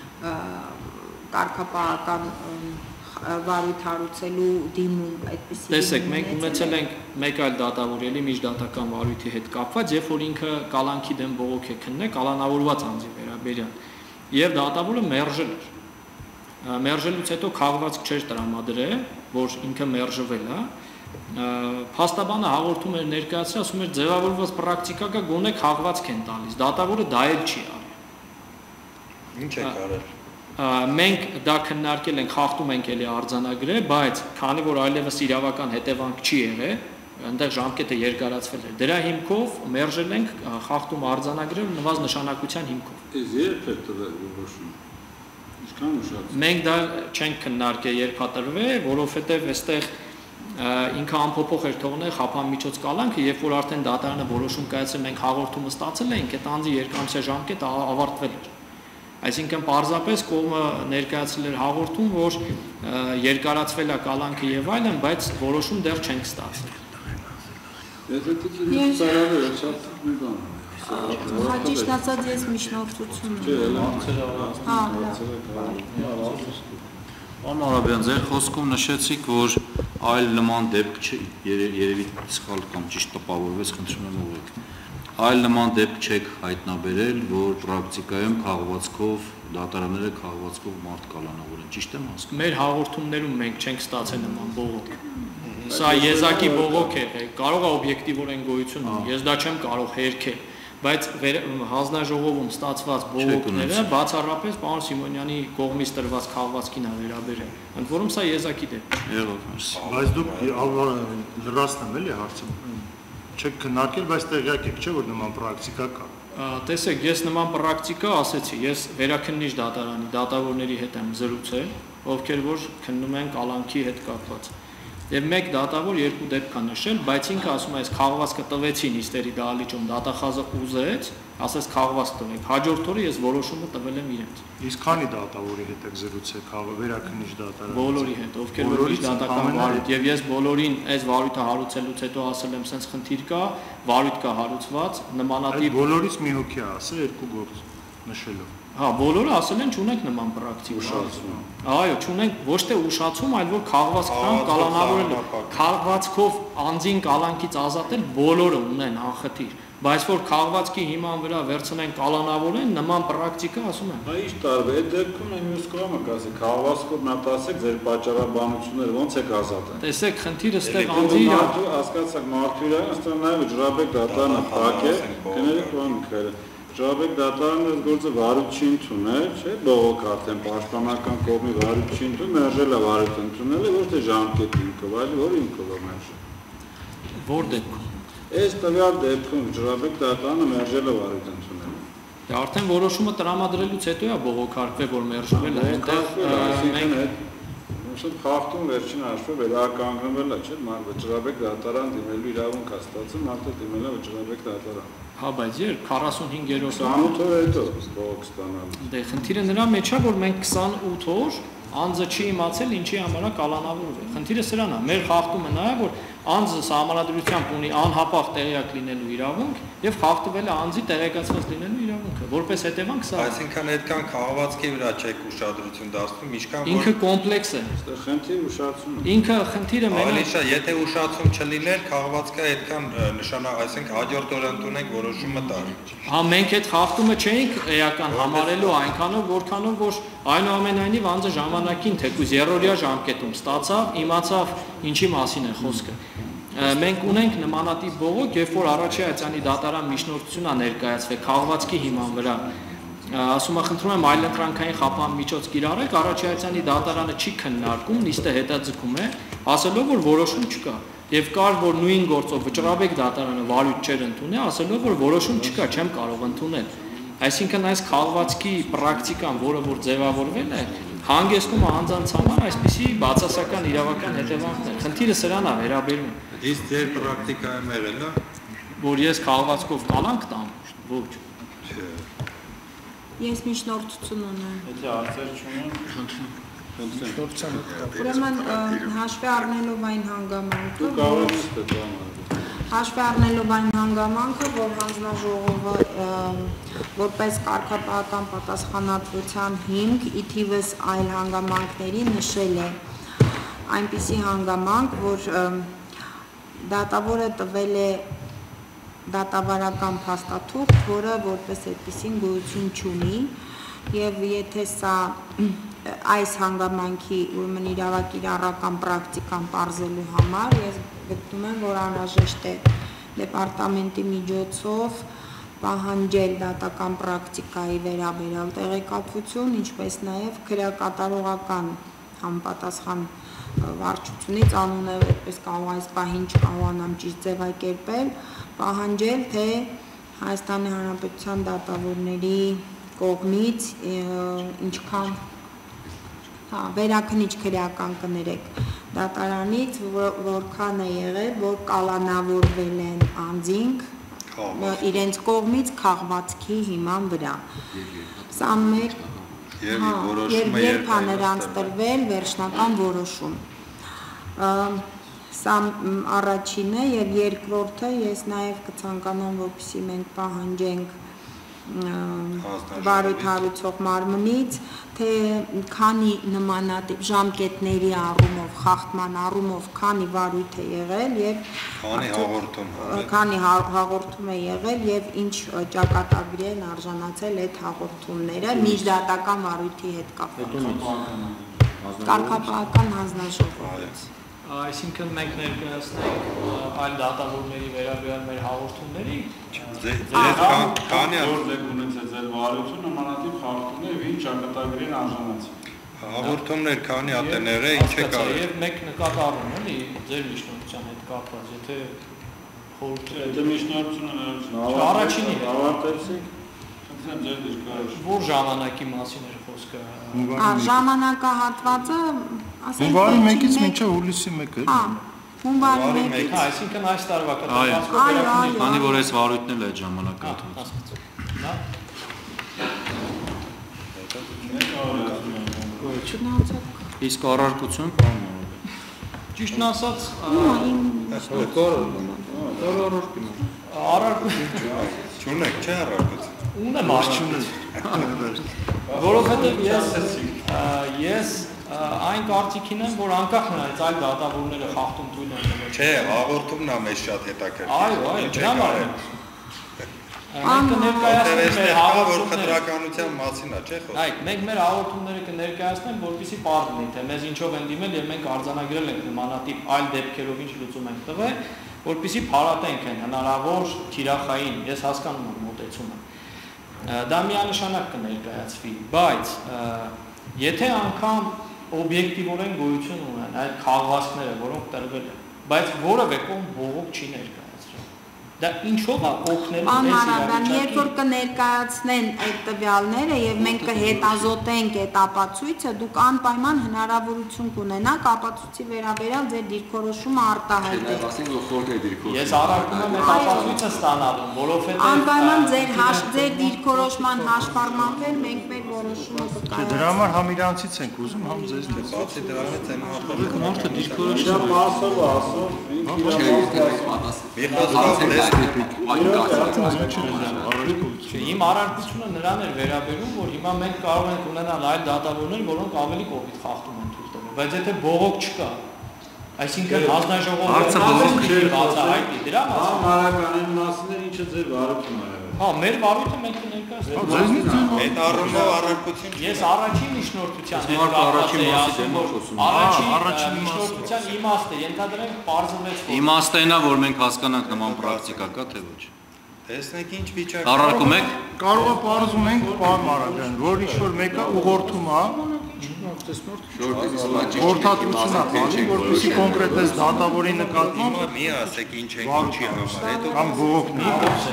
[SPEAKER 4] կարգապահական վարույթ հարուցելու դիմում այդպիսի։
[SPEAKER 2] Տեսեք, մենք ունեցել ենք մեկ այլ դատավոր էլի միջդատական վարույթի հետ կապված, երբ որ ինքը կալանքի դեմ բողոք է քննել կալանավորված անձի վերաբերյալ, եւ դատավորը մերժել էր։ Մերժելուց հետո քաղվածք չէր տրամադրել, որ ինքը մերժվել է, Փաստաբանը հաղորդում էր ներկայացրել, ասում էր ձևավորված պրակտիկա կա գոնե քաղվածք են տալիս, դատավորը դա էլ չի արել։
[SPEAKER 6] Ինչ եք արել։
[SPEAKER 2] Մենք դա քննարկել ենք, խախտում ենք էլի արձանագրել, բայց քանի որ այլևս իրավական հետևանք չի եղել, այնտեղ ժամկետը երկարացվել էր։ Դրա հիմքով մերժել ենք խախտում արձանագրել նվազ նշանակության հիմքով։
[SPEAKER 1] Իսկ երբ է որոշում։ Ինչքան ուշացել։
[SPEAKER 2] Մենք դա չենք քննարկել երբ հատրվել, որովհետև այստեղ ինքը ամփոփող էր թողնել խափամիջոց կալանքը, երբ որ արդեն դատարանը որոշում կայացրել, մենք հաղորդումը ստացել էինք, այդ անձի երկամսյա ժամկետը ավարտվել էր։ Այսինքն պարզապես կողմը ներկայացրել էր հաղորդում, որ երկարացվել է կալանքը եւ այլն, բայց որոշում դեռ չենք ստացել։
[SPEAKER 4] Հաճիշտ ասած ես միջնորդություն եմ։
[SPEAKER 7] Պարոն Արաբյան, ձեր խոսքում նշեցիք, որ այլ նման դեպք երևի սխալ կամ ճիշտ տպավորվեց, խնդրում եմ ուղղեք։ Այլ նման դեպք չեք հայտնաբերել, որ պրակտիկայում քաղվածքով դատարանները քաղվածքով մարդ կալանավորեն, ճիշտ եմ հասկանում։
[SPEAKER 2] Մեր հաղորդումներում մենք չենք ստացել նման բողոք։ Սա եզակի բողոք է, կարող է օբյեկտիվորեն գոյություն ունի, ես դա չեմ կարող հերքել, բայց հանձնաժողովում ստացված բողոքները բացառապես պարոն Սիմոնյանի կողմից տրված քաղվածքին է վերաբերել, ընդ որում սա եզակի դեպք է։
[SPEAKER 7] Եղավ, մերսի։
[SPEAKER 5] Բայց դուք լրացնեմ էլի հարցը։ Չեք քննարկել, բայց տեղյակ եք, չէ՞ որ նման պրակտիկա կա։
[SPEAKER 2] Տեսեք, ես նման պրակտիկա ասեցի, ես վերաքննիչ դատարանի դատավորների հետ եմ զրուցել, ովքեր որ քննում են կալանքի հետ կապված։ Եվ մեկ դատավոր երկու դեպք կա նշել, բայց ինքը ասում է, այս քաղվածքը տվեցին իստերի դահլիճում, դատախազը ուզեց, ասես քաղված տվեք։ Հաջորդ օրը ես որոշումը տվել եմ իրենց։
[SPEAKER 5] Իսկ քանի դատավորի հետ եք զրուցել վերաքննիչ դատարանի։
[SPEAKER 2] Բոլորի հետ, ովքեր որ դատական վարույթ, եւ ես բոլորին այս վարույթը հարուցելուց հետո ասել եմ, սենց խնդիր կա, վարույթ կա հարուցված, նմանատիպ։
[SPEAKER 5] Բոլորից մի հոգի է ասել երկու գործ նշելով։
[SPEAKER 2] Հա, բոլորը ասել են չունենք նման պրակտիկա։
[SPEAKER 1] Ուշացում։
[SPEAKER 2] Այո, չունենք ոչ թե ուշացում, այլ որ քաղվածքան կալանավորել, քաղվածքով անձին կալանքից ազատել բոլորը ունեն անխտիր, բայց որ քաղվածքի հիման վրա վերցնեն կալանավորեն, նման պրակտիկա ասում եմ։
[SPEAKER 1] Ինչ տարբեր է դեպքում է մյուս կողմը կասի, քաղվածքով նա տասեք ձեր պատճառաբանությունները ոնց եք ազատել։
[SPEAKER 2] Տեսեք, խնդիրը ստեղ անձի
[SPEAKER 1] հասկացաք մարդու իրան, ըստեղ նաև Ջրաբեկ դատարանը փակ է, կներեք պարոն Միքայելը։ Ջրաբեկ դատարանը այս գործը վարույթ չի ընդունել, չէ՞, բողոք արդեն պաշտպանական կողմի վարույթ չի ընդունել, մերժել է վարույթ ընդունելը, ոչ թե ժամկետի հիմքով, այլ որ հիմքով է մերժել։
[SPEAKER 2] Որ դեպքում։
[SPEAKER 1] Այս տվյալ դեպքում Ջրաբեկ դատարանը մերժել է վարույթ ընդունելը։
[SPEAKER 2] Արդեն որոշումը տրամադրելուց հետո է բողոքարկվել, որ մերժվել է, այնտեղ մենք
[SPEAKER 1] խախտում վերջին հաշվով վերականգնվել է, չէ՞, Ջրաբեկ դատարան դիմելու իրավունք է ստացել, մարդը դիմել է Ջրաբեկ դատարան։
[SPEAKER 2] Հա, բայց երբ 45-րդ
[SPEAKER 1] 28 օր հետո բողոք ստանալու։
[SPEAKER 2] Դե խնդիրը նրա մեջ է, որ մենք 28 օր անձը չի իմացել ինչի համար է կալանավորվել։ Խնդիրը սրանն է, մեր խախտումը նա է, որ անձը սահմանադրությամբ ունի անհապաղ տեղյակ լինելու իրավունք եւ խախտվել է անձի տեղեկացված լինելու իրավունքը, որպես հետևանք սա։
[SPEAKER 6] Այսինքն այդքան քաղվածքի վրա չեք ուշադրություն դարձնում, ինչքան որ
[SPEAKER 2] ինքը կոմպլեքս է։
[SPEAKER 1] Այստեղ խնդիր ուշացումն է։
[SPEAKER 2] Ինքը խնդիրը
[SPEAKER 6] Ավելի շատ, եթե ուշացում չլիներ, քաղվածքը այդքան նշանակ, այսինքն հաջորդ օրը ընդունենք որոշումը տար։
[SPEAKER 2] Հա, մենք այդ խախտումը չէինք էական համարելու այնքանով, որքանով որ այնուամենայնիվ անձը ժամանակին թեկուզ երրորդյա ժամկետում ստացավ, իմացավ ինչի մասին է խոսքը։ Մենք ունենք նմանատիպ բողոք, երբ որ Արարատյանի դատարան միջնորդությունն է ներկայացվել քաղվածքի հիման վրա։ Ասում եմ, խնդրում եմ այլընտրանքային խափամիջոց կիրառեք, Արարատյանի դատարանը չի քննարկում, նիստը հետաձգում է, ասելով որ որոշում չկա։ Եվ կար որ նույն գործով Ջրաբեկ դատարանը վարույթ չէր ընդունել, ասելով որ որոշում չկա, չեմ կարող ընդունել։ Այսինքն այս քաղվածքի պրակտիկան, որը որ ձևավորվել է, հանգեցնում է անձանց համար այսպիսի բացասական իրավական հետևանքներ։ Խնդիրը սրան է վերաբերում։
[SPEAKER 6] Իսկ ձեր պրակտիկայում եղել է,
[SPEAKER 2] որ ես քաղվածքով կալանք տամ, ոչ։
[SPEAKER 4] Ես միջնորդություն ունեմ։
[SPEAKER 1] Եթե հարցեր չունեն,
[SPEAKER 4] Ուրեմն հաշվի առնելով այն հանգամանքը,
[SPEAKER 1] դու կարող ես ստանալ։
[SPEAKER 4] Հաշվի առնելով այն հանգամանքը, որ հանձնաժողովը որպես կարգապահական պատասխանատվության հիմք ի թիվս այլ հանգամանքների նշել է այնպիսի հանգամանք, որ դատավորը տվել է դատավարական փաստաթուղթ, որը որպես այդպիսին գոյություն չունի, եւ եթե սա այս հանգամանքի ուրեմն իրավակիրառական պրակտիկան պարզելու համար ես գտնում եմ, որ անհրաժեշտ է դեպարտամենտի միջոցով պահանջել դատական պրակտիկայի վերաբերյալ տեղեկատվություն, ինչպես նաև քրեակատարողական համապատասխան վարչությունից անունով այդպես կարող այս պահին չկարողանամ ճիշտ ձևակերպել, պահանջել, թե Հայաստանի Հանրապետության դատավորների կողմից ինչքան վերաքնիչ քրեական կներեք դատարանից, որքան է եղել, որ կալանավորվել են անձինք իրենց կողմից քաղվածքի հիման վրա։ Սա մեկ եւ երբ է նրանց տրվել վերջնական որոշում։ Սա առաջինը եւ երկրորդը ես նաեւ կցանկանամ, որպեսզի մենք պահանջենք վարույթ հարուցող մարմնից, թե քանի նմանատիպ ժամկետների առումով, խախտման առումով քանի վարույթ է եղել եւ քանի հաղորդում է եղել եւ ինչ ճակատագրի են արժանացել այդ հաղորդումները միջդատական վարույթի հետ կապված։ Կարգապահական հանձնաժողովից։
[SPEAKER 2] Այսինքն մենք ներկայացնենք այլ դատավորների վերաբերյալ մեր հաղորդումների
[SPEAKER 1] քանի եք ունեցել ձեր վարությունը նմանատիպ խախտումներ եւ ինչ ճակատագրի են արժանացել։
[SPEAKER 6] Հաղորդումներ քանի հատ են եղել, ինչ է կարել։
[SPEAKER 2] Եվ մեկ նկատառում էլի ձեր միջնորդության հետ կապված, եթե
[SPEAKER 1] խորհուրդ միջնորդությունը
[SPEAKER 2] առաջինի
[SPEAKER 1] ավարտեցիք, խնդրեմ ձեր դիրքորոշ։
[SPEAKER 2] Որ ժամանակի մասին էր խոսքը։
[SPEAKER 4] Ժամանակահատվածը
[SPEAKER 5] հունվարի 1-ից մինչև հուլիսի 1-ը։
[SPEAKER 4] Հունվարի 1-ից,
[SPEAKER 2] այսինքն այս տարվա կտրվածքով
[SPEAKER 7] քանի որ այս վարույթն էլ այդ ժամանակահատվածում։ Իսկ առարկություն բան
[SPEAKER 2] Ճիշտն ասած,
[SPEAKER 6] չունեք, չէ առարկություն։
[SPEAKER 2] Ունեմ արդյունք։ Որովհետև ես այն կարծիքին եմ, որ անկախ նրանից այլ դատավորները խախտում թույլ են տվել։
[SPEAKER 6] Չէ, հաղորդումն է մեզ շատ հետաքրքիր։
[SPEAKER 2] Այո, դրա համար։ Մենք կներկայացնենք մեր հաղորդումները,
[SPEAKER 6] որ խտրականության մասին է, չէ՞ խոսքը։
[SPEAKER 2] Այո, մենք մեր հաղորդումները կներկայացնենք, որպեսզի պարզ լինի, թե մեզ ինչով են դիմել եւ մենք արձանագրել ենք նմանատիպ այլ դեպքերով ինչ լուծում ենք տվել, որպեսզի փարատենք են հնարավոր թիրախային, ես հասկանում եմ մոտեցումը։ Դա միանշանակ կներկայացվի, բայց եթե անգամ օբյեկտիվորեն գոյություն ունեն այդ քաղվածքները, որոնք տրվել են, բայց որևէ կողմ բողոք չի ներկայացրել։ Դա ինչով է օգնելու այս իրավիճակին։
[SPEAKER 4] Երբ որ կներկայացնեն այդ տվյալները եւ մենք կհետազոտենք այդ ապացույցը, դուք անպայման հնարավորություն կունենաք ապացույցի վերաբերյալ ձեր դիրքորոշումը արտահայտել։
[SPEAKER 2] Ես առարկում եմ այդ ապացույցը ստանալու, որովհետեւ
[SPEAKER 4] անպայման ձեր դիրքորոշման հաշվառման վեր մենք մեր որոշումը կկայացնենք։
[SPEAKER 5] Դրա համար համ իրանցից ենք ուզում, համ ձեզնից։
[SPEAKER 6] Բացի դրանից այն
[SPEAKER 7] մարդը դիրքորոշում
[SPEAKER 2] Իմ առարկությունը նրան էր վերաբերում, որ հիմա մենք կարող ենք ունենալ այլ դատավորներ, որոնք ավելի կոպիտ խախտում են թույլ տվել, բայց եթե բողոք չկա, այսինքն հանձնաժողովը բացահայտի դրա մասին,
[SPEAKER 1] Մարականի մասն է, ինչը ձեր վարությունը է։
[SPEAKER 2] հա, մեր վարույթը մենք կներկայացնենք։
[SPEAKER 6] այդ առումով առարկություն
[SPEAKER 2] Ես առաջին միջնորդության հետ կապված եմ ասում, որ առաջին միջնորդության իմաստը ենթադրենք պարզվեց, որ
[SPEAKER 7] իմաստը այնա, որ մենք հասկանանք նման պրակտիկա կա թե ոչ։
[SPEAKER 6] տեսնեք ինչ վիճակ։
[SPEAKER 7] Առարկում եք։
[SPEAKER 5] Կարող է պարզում ենք, պարոն Մարագյան, որ ինչ-որ մեկը ուղղորդում է, խորհրդատվություն է բանում, որպեսզի կոնկրետես դատավորի նկատմամբ
[SPEAKER 6] Մի ասեք ինչ եք ինչի համար, հետո
[SPEAKER 5] կամ բողոքնի,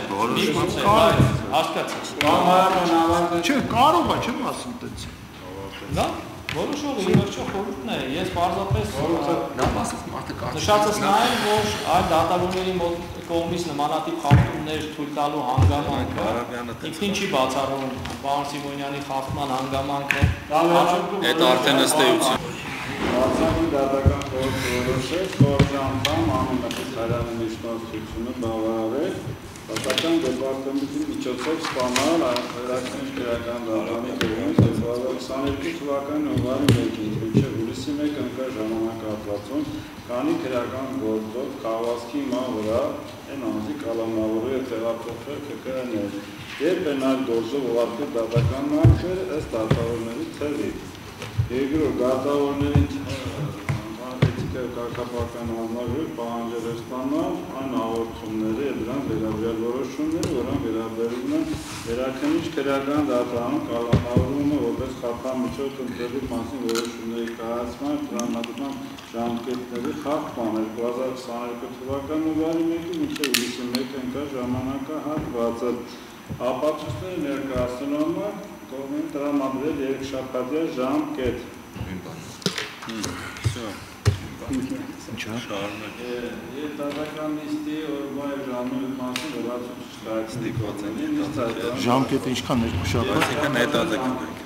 [SPEAKER 2] հասկացա։
[SPEAKER 5] չէ, կարող է, չեմ ասում տենց։
[SPEAKER 2] Դա որոշողը վերջո խորհուրդն է, ես պարզապես նշածս նայեմ, որ այլ դատավորների կողմից նմանատիպ խախտումներ թույլ տալու հանգամանքը ինքնին չի բացառում պարոն Սիմոնյանի խախտման հանգամանքը։
[SPEAKER 7] Այդ արդեն ըստ էության։
[SPEAKER 1] Բացառի դատական խորհուրդը որոշեց, խորհրդի անդամ անունը Քրիստոսյանի միջնորդությունը բավարարել Պատական դեպարտամենտի միջոցով սպանել վերաքննիչ քրեական դատարանի կողմից 2022 թվականի հունվարի 1-ից մինչև հուլիսի 1 ընկա ժամանակահատվածում քանի քրեական գործով քաղվածքի հիման վրա են անձի կալանավորել և տեղափոխել ԿԿՆ-ներ, երբ են այլ գործով ուղարկել դատական մարտեր ըստ դատավորների թվի։ Երկրորդ դատավորներին էթիկա կարգապահական հանձնաժողովի պահանջել է ստանալ այն հաղորդումները եւ դրանց վերաբերյալ որոշումները, որոնք վերաբերում են վերաքննիչ քրեական դատարանում կալանավորումը որպես խափամիջոց ընտրելու մասին որոշումների կայացման տրամադրման ժամկետների խախտման 2022 թվականի հունվարի 1-ից մինչև հուլիսի 1-ին ժամանակահատվածը ապացույցները ներկայացնելու համար կողմին տրամադրել երկշաբաթյա ժամկետ։ Դատական նիստի օրվա եւ ժամի մասին լրացուցիչ կայացնի։
[SPEAKER 5] Ժամկետը ինչքան երկու շաբաթ։
[SPEAKER 6] Այսինքն հետաձգենք։